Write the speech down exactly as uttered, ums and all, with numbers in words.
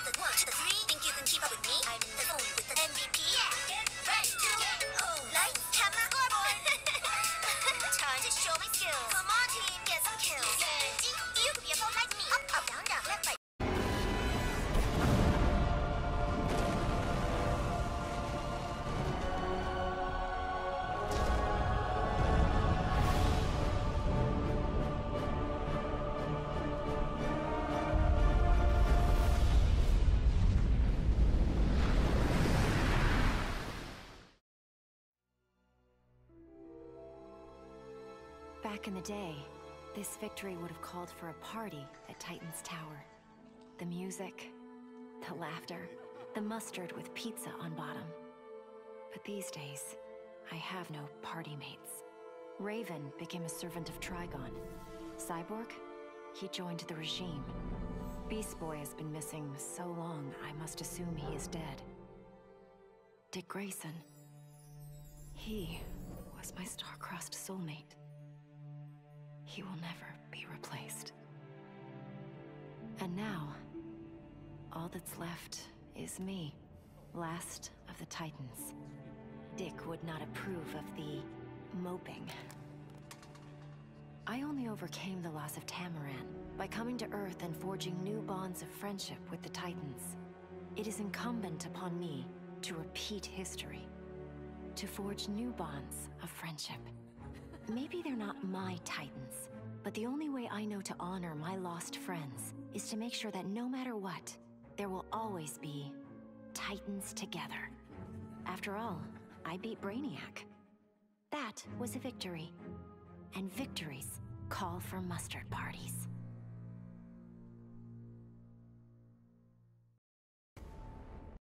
the one to the three. Think you can keep up with me? I'm the phone with the M V P. Yeah. Get ready to get oh, lights, camera, scoreboard. Time to show my skills. Come on, team, get some kills. Yeah. You could be a phone like me. Up, up, down, down, left, right. Back in the day, this victory would have called for a party at Titan's Tower. The music, the laughter, the mustard with pizza on bottom. But these days, I have no party mates. Raven became a servant of Trigon. Cyborg? He joined the regime. Beast Boy has been missing so long, I must assume he is dead. Dick Grayson. He was my star-crossed soulmate. He will never be replaced. And now, all that's left is me, last of the Titans. Dick would not approve of the moping. I only overcame the loss of Tamaran by coming to Earth and forging new bonds of friendship with the Titans. It is incumbent upon me to repeat history, to forge new bonds of friendship. Maybe they're not my Titans, but the only way I know to honor my lost friends is to make sure that no matter what, there will always be Titans together. After all, I beat Brainiac. That was a victory. And victories call for mustard parties.